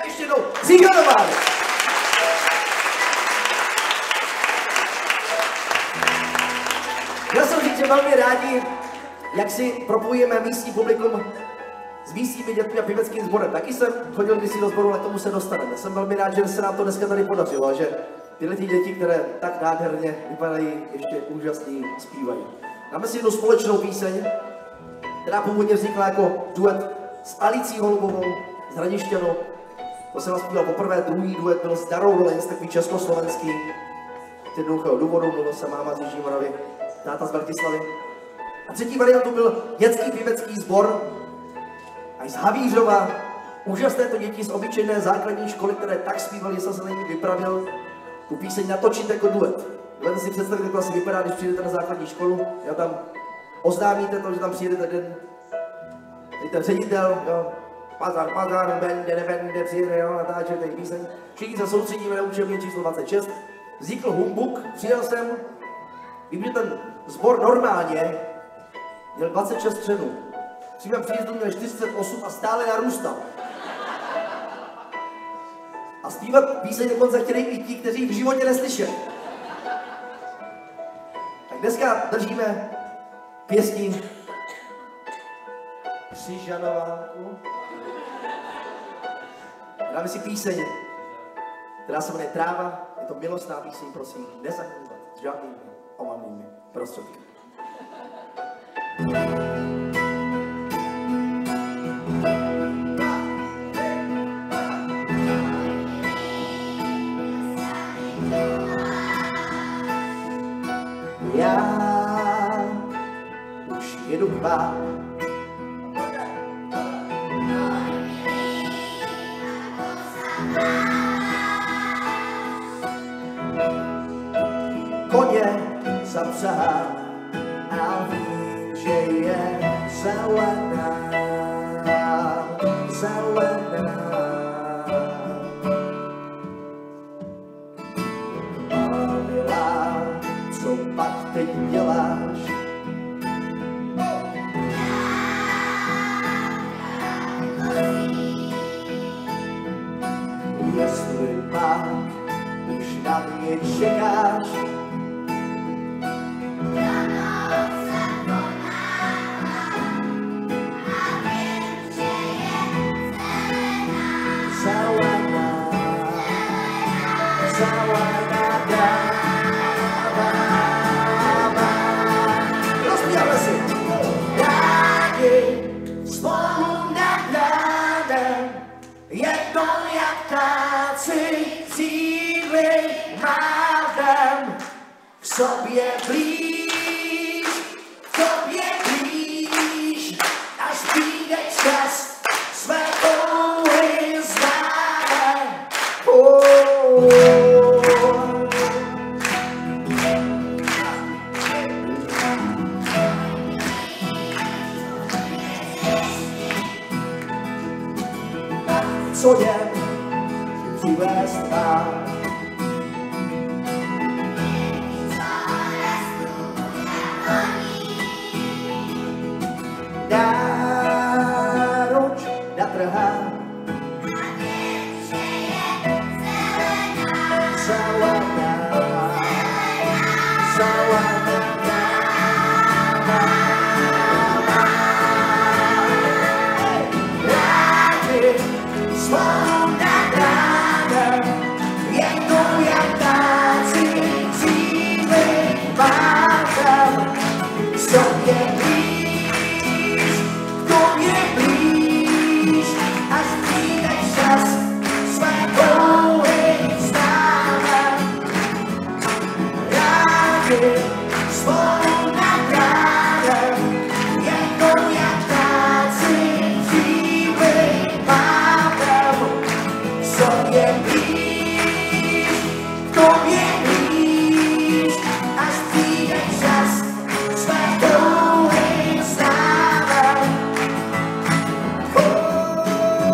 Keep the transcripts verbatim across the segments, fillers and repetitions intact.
A ještě jednou Ziganová. Já jsem říct, že velmi rádi, jak si propojíme místní publikum s místními dětmi a pěveckým sborem. Taky jsem chodil kdysi do sboru, ale tomu se dostaneme. Jsem velmi rád, že se nám to dneska tady podařilo a že tyhle ty děti, které tak nádherně vypadají, ještě úžasný zpívají. Máme si jednu společnou píseň, která původně vznikla jako duet s Alicí Holubovou, s Hradišťanou. To jsem zpíval poprvé, druhý duet byl s Darou Dolenc, takový československý. Z jednoduchého důvodu, mluvil se máma z Jižní Moravy, táta z Bratislavy. A třetí variantu byl dětský pěvecký sbor až z Havířova. Úžasné to děti z obyčejné základní školy, které tak zpívali, že jsem se na ní vypravil tu píseň natočit jako duet. Dovedete si představit, jak to asi vypadá, když přijdete na základní školu, já tam oznámíte to, že tam přijede ten, ten ředitel, jo, pazar, pazar, bende, nebende, přijede, jo, natáčet ten píseň. Všichni se soustředíme na učebně číslo dvacet šest. Vznikl humbuk, přijel jsem, vím, že ten sbor normálně měl dvacet šest členů. Při mém příjezdu měl čtyřicet osm a stále narůstal. A zpívat píseň dokonce chtěli i ti, kteří v životě neslyšeli. Tak dneska držíme pěstí Křižanovánku. Dáme si píseň, která se jmenuje Tráva. Je to milostná píseň, prosím, nezahrnovat s žádnými omamnými prostředky. Já už jedu k vám. Koně zapřáhám a vím, že je zelená, zelená. Milá, co pak teď děláš? Jestli pak už na mě čekáš, rozpíváme si. Rádi spolu nad ránem, jedno jak ptáci cíli mávem. K sobě blíž, k sobě blíž, až přijde čas své touhy známe. Oh. Co jen přivést vám. Náruč natrhá. Zelená, zelená. Spolu nad ránem, jednou jak ptáci cíli mávem. K sobě blíž, k tobě blíž, až přijde čas své touhy známe. Rádi spolu nad ránem, jednou jak ptáci cíli mávem. Sobě blíž, k tobě blíž, až přijde čas své touhy známe. Oh,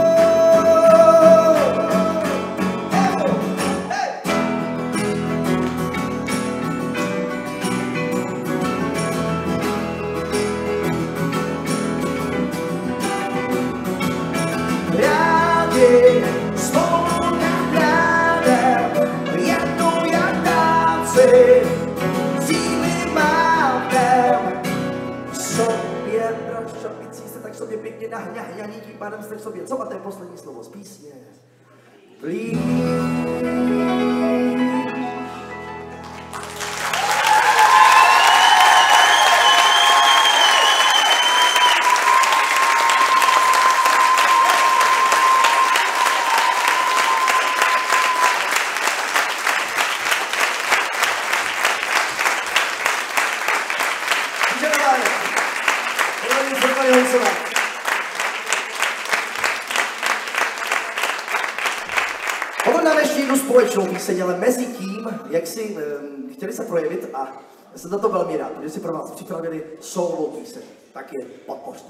oh, hey. Rádi spolu sobě pěkně nahňahňaní, tím pádem jste v sobě. Co? A to je poslední slovo z písně. Please. Povodáme ještě jednu společnou píseň, ale mezi tím, jak si um, chtěli se projevit a já jsem za to velmi rád, protože si pro vás připravili solo píseň, tak je podpořte.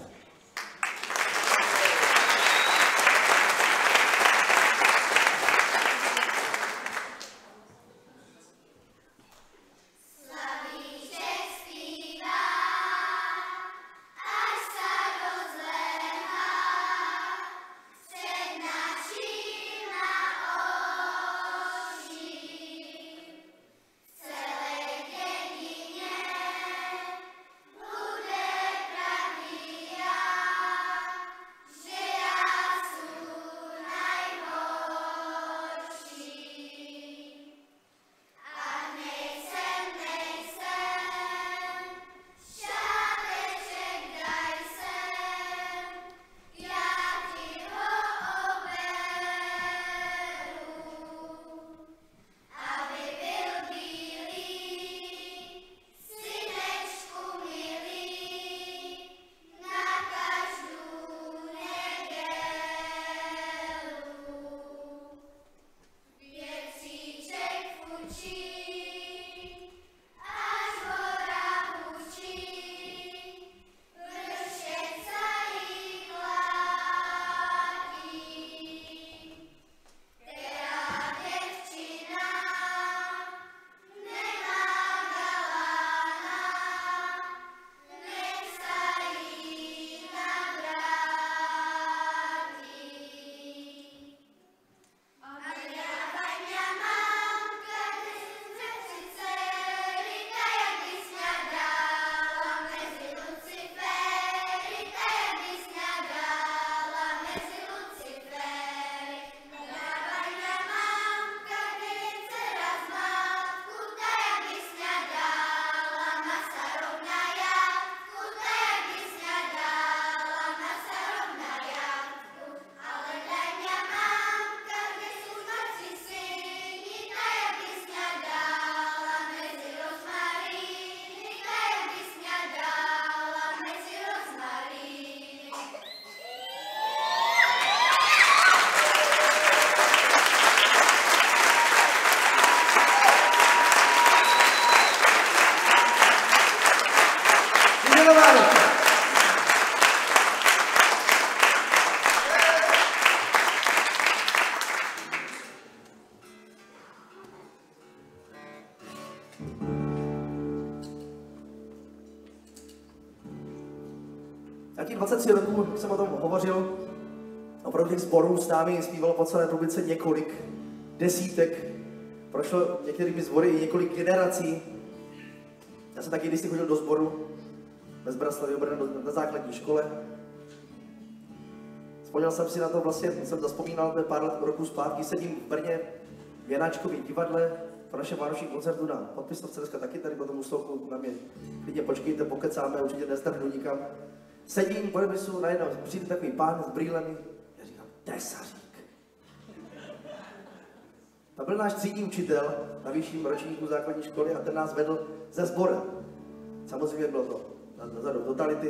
Já těch dvacet tři roků jsem o tom hovořil, opravdu těch sborů s námi zpívalo po celé republice několik desítek, prošlo některými sbory i několik generací. Já jsem taky, když si chodil do sboru ve Zbraslavě na základní škole. Vzpomněl jsem si na to, vlastně jsem zaspomínal pár let roku zpátky, sedím v Brně v Janáčkově divadle po našem vánočním koncertu na podpisovce, dneska taky tady po tom ústolku na mě. Klidně počkejte, pokecáme, určitě nestrhnu nikam. Sedím po rebisu, najednou přijde takový pán s brýlemi, já říkám, tesařík. To byl náš třídní učitel na vyšším ročníku základní školy a ten nás vedl ze sborem. Samozřejmě bylo to nazadu totality.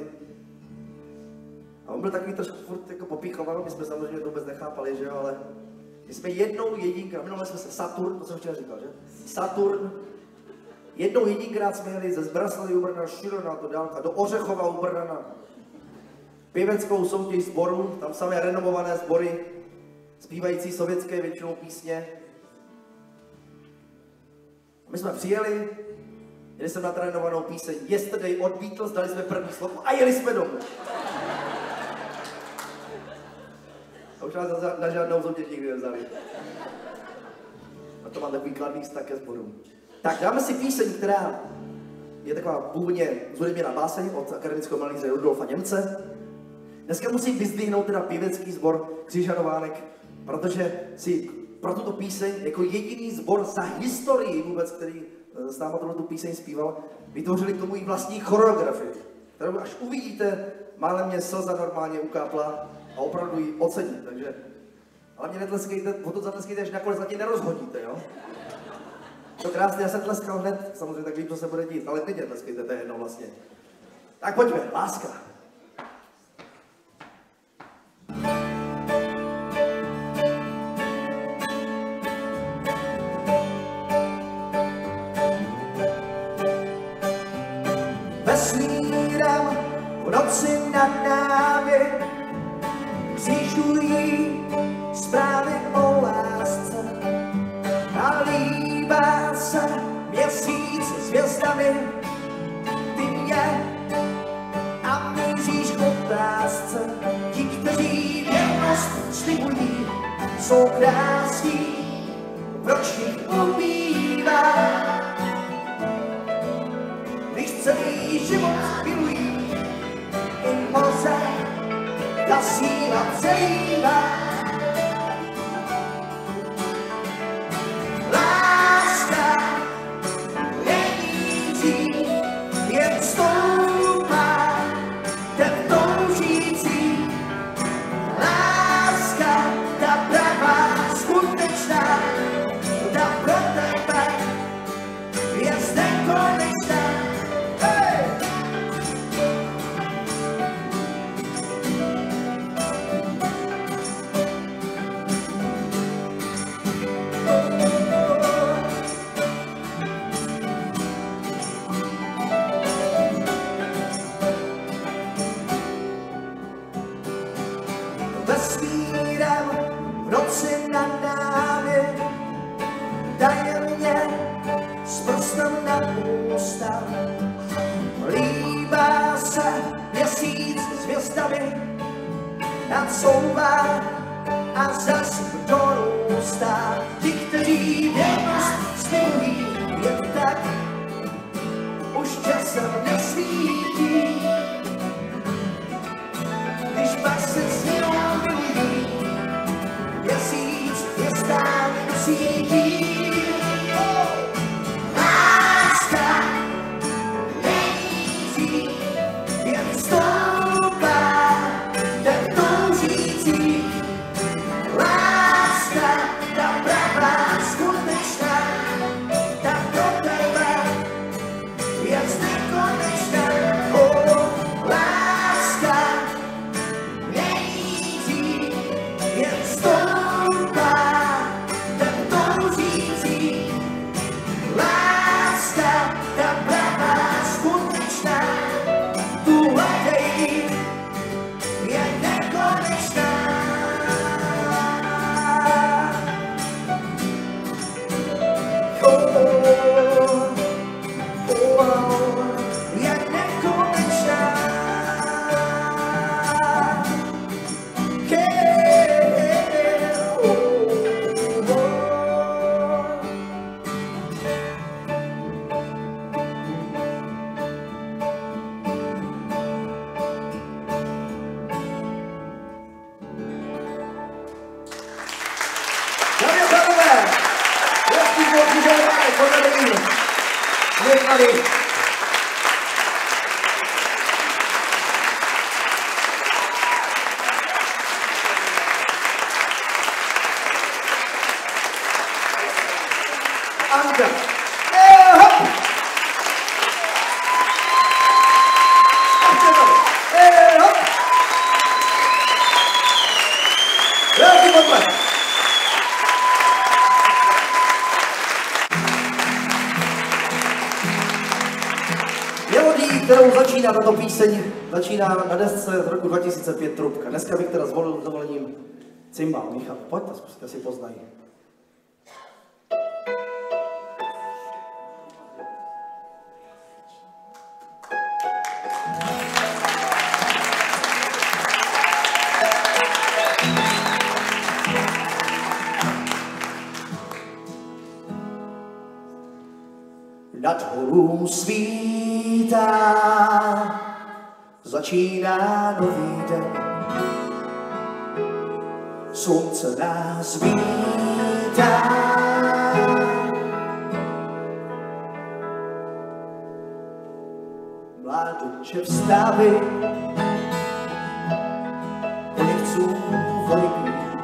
A on byl takový trošku furt jako popíchoval, my jsme samozřejmě to vůbec nechápali, že jo, ale my jsme jednou jedinkrát, minule jsme se Saturn, to jsem včera říkal, že? Saturn, jednou jedinkrát jsme jeli ze Zbraslavy u Brna, široká to dálka, do Ořechova u Brna na pěveckou soutěž sborů, tam samé renomované sbory, zpívající sovětské většinou písně. A my jsme přijeli, jeli jsem na trénovanou píseň Yesterday od Beatles, dali jsme první slovo a jeli jsme domů. A už nás na, na žádnou soutěž nikdy nevzali. A to mám takový kladný vztah ke sborům. Tak dáme si píseň, která je taková původně zhudebněná báseň od akademického malíře Rudolfa Němce. Dneska musím vyzdvihnout teda pěvecký sbor Křižanovánek, protože si pro tuto píseň jako jediný sbor za historii vůbec, který s náma tu píseň zpíval, vytvořili k tomu i vlastní choreografii, kterou až uvidíte, málem mě slza normálně ukápla a opravdu ji ocení, takže ale mě netleskejte, o to zatleskejte, až nakonec na tě nerozhodíte, jo? To krásně, já jsem tleskal hned, samozřejmě tak vím, co se bude dít, ale teď netleskejte, to je jedno vlastně. Tak pojďme, láska. Vesmírem v noci nad námi křižují zprávy o lásce a líbá se měsíc s hvězdami, ty mě a míříš k otázce. Ti, kteří věrnost slibují, jsou krásní, proč jich ubývá? Když celý život milují, i moře ta síla přejívá. Láska nenící, jen stoupá, ten toužící. Láska, ta pravá, skutečná, ta pro tebe je nekonečná. Vesmírem v noci nad námi tajemně s prstem na ústách líbá se měsíc s hvězdami, nadsouvá a zas dorůstá. Ti, kteří věrnost slibují, jen tak už časem nesvítí. Když pak se s ním milují, měsíc hvězdami nosítí. Láska nenící, jen stoupá, ten toužící. Láska, ta pravá, skutečná, ta pro tebe je nekonečná. Oh, láska nenící, jen stoupá, ten toužící. Láska, ta pravá, skutečná, tu hledej je nekonečná. Dámy a pánové, Pěvecký sbor Křižanovánek, pořadení, my tady. Anka, eh, hop! Eh, hop! Velký potlesk. Melodii, kterou začíná tato píseň, začíná na desce z roku dva tisíce pět Trubka. Dneska bych teda zvolil s dovolením cymbál. Michal, pojďte, zkuste si poznají. Nad horou svítá, začíná nový den. slunce nás vítá. Mládeče vstávej, koně chcú vody pít.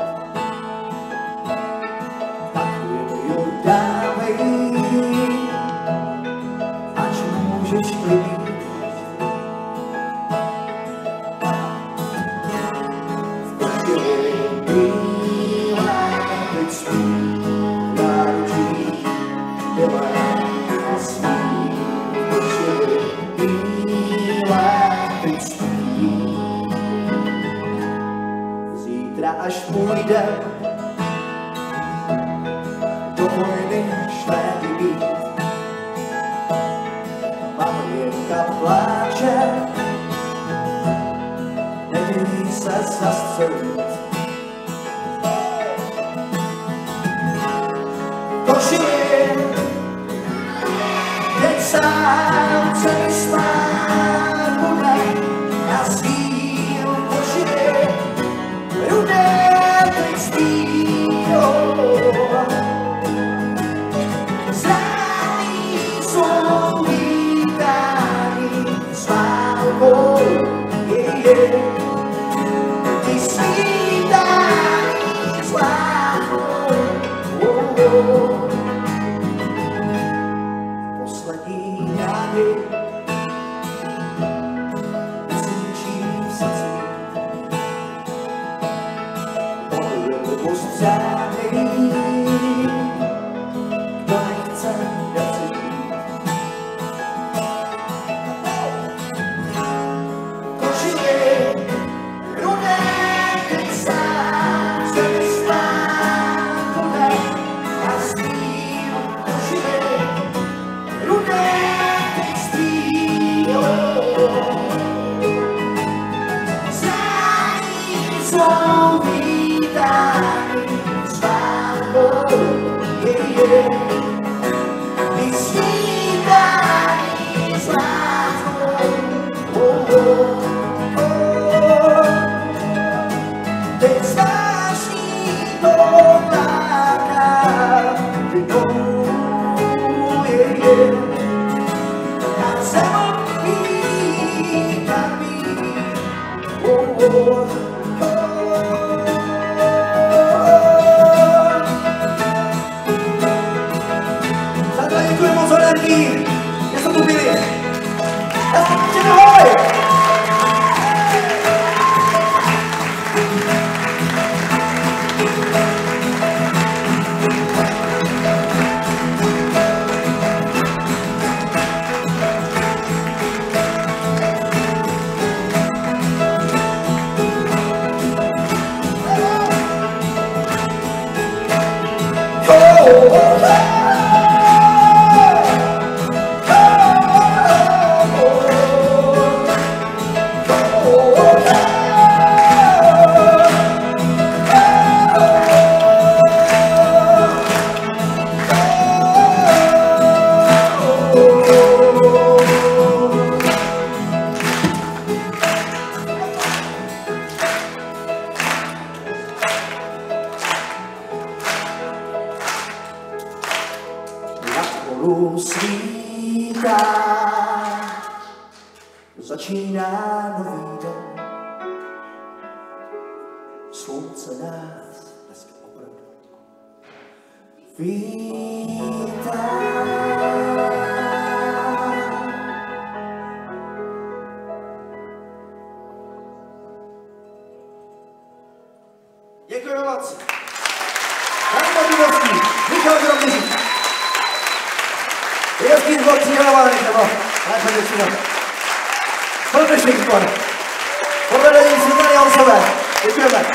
Takujeme ju dávej, až můžeš klidit. V koštěli bílá, teď zpívá ručí, byla a smí. V koštěli bílá, teď zpí. Zítra až půjde do vojny švédy být. Maminka pláče, nedělí se zastřelit. Košili, teď sám celý spát bude na svým košili. Rudé teď spí, zraný jsou vítání s válkou, je, je. Ty svítání s válkou, oh, oh. Poslední rády zničí v srdci. Postřádej, kdo nechce, nechce žít. Košili, rudé, teď sám se vyspát bude a spím. Košili, rudé, teď spí. Zraní jsou vítání s válkou, je, je. Ty svítání s válkou, oh, oh, oh. Teď zvláštní to vládá, vinou, je, je. Nad zemou vítání, oh, oh, oh. Děkuji moc za energii, že jste tu byli. Hezky, ahoj! Oh, oh, oh. Svítá, začíná nový den, slunce nás dneska opravdu vítá. Děkujeme moc. Martin Martinovský, Michal Groměřík. Vědecký zbor Příhravanek, nebo lépe řečeno Protešný zbor. Pod vedením Světlany Holsové. Děkujeme.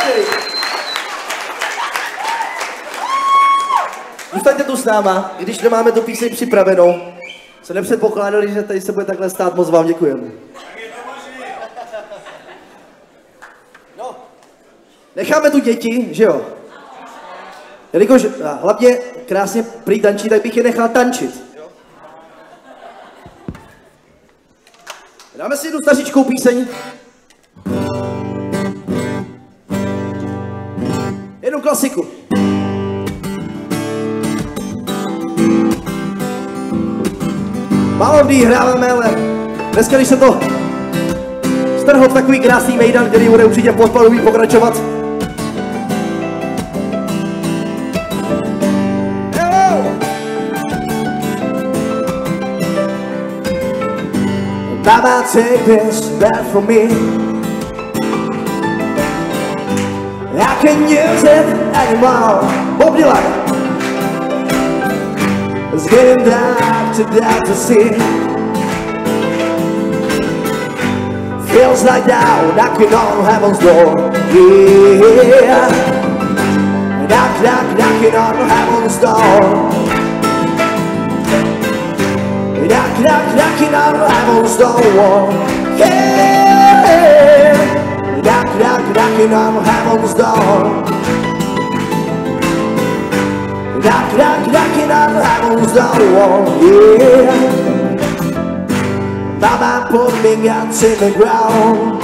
Zůstaňte tu s náma, i když nemáme tu píseň připravenou. Se nepředpokládali, že tady se bude takhle stát, moc vám děkujeme. No, necháme tu děti, že jo? Jelikož hlavně krásně prý tančí, tak bych je nechal tančit. Dáme si jednu stařičkou píseň. Jednu klasiku. Málo kdy hráváme, ale dneska, když se to strhlo v takový krásný mejdan, který bude určitě podpalový pokračovat. Mama, take this back from me. I can't use it anymore. Bob Dylan. It's getting dark to dark to see. Feels like now knocking on heaven's door. Yeah. Knock, knock, knocking on heaven's door. Knock, knock, knocking on heaven's door. Yeah. Knock, knock, knocking on heaven's door. Knock, knock, knocking on heaven's door. Yeah. Mama put me guts in the ground.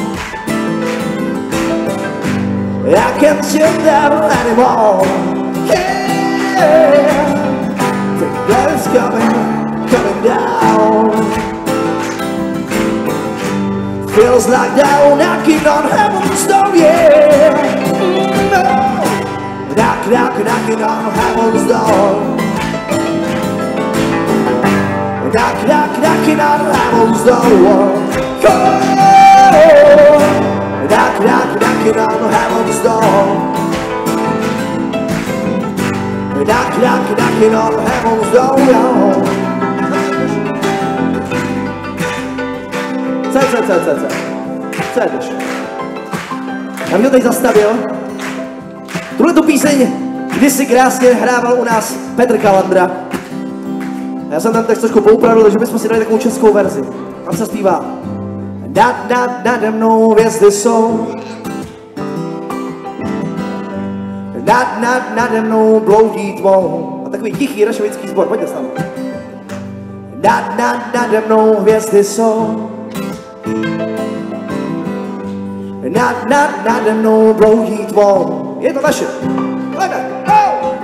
I can't sit down anymore. Yeah. The blood's coming, coming down. Feels like they're knocking on heaven's door, yeah. No. Knock, knock, knocking on heaven's door. Knock, knock, knocking on heaven's door. Oh. Knock, knock, knocking on heaven's door. Knock, knock, knocking on heaven's door. Co, co, co, co, co? Co jdeš? Já bych to teď zastavil. Tuhle tu píseň kdysi krásně hrával u nás Petr Kalandra. Já jsem tam tak trošku poupravil, že bychom si dali takovou českou verzi. Tam se zpívá Nad, nad, nade mnou hvězdy jsou. Nad, nad, nade mnou bloudí tvou. A takový tichý rašovický sbor, pojďte s námi. Nad, nad, nade mnou hvězdy jsou. Nad, nad, nade mnou bloudí tvou. Je to naše. Pojďme. Oh!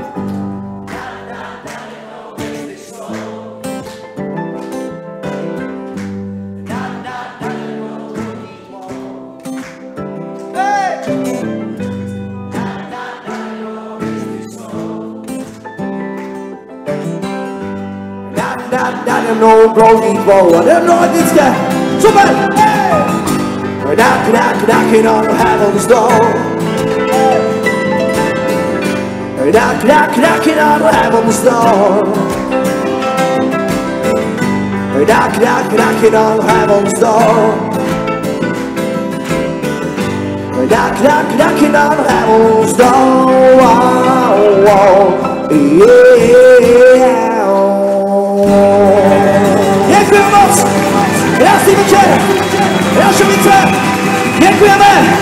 Nade mnou bloudí tvou. A jdem do letnické. Super! Hey! Knock, knock, knocking on heaven's door. Knock, knock, knocking on heaven's door. Knock, knock, knocking on heaven's door. Knock, knock, knocking on heaven's door. Yeah. Děkujeme moc. Krásný večer. Rašovice. Děkujeme.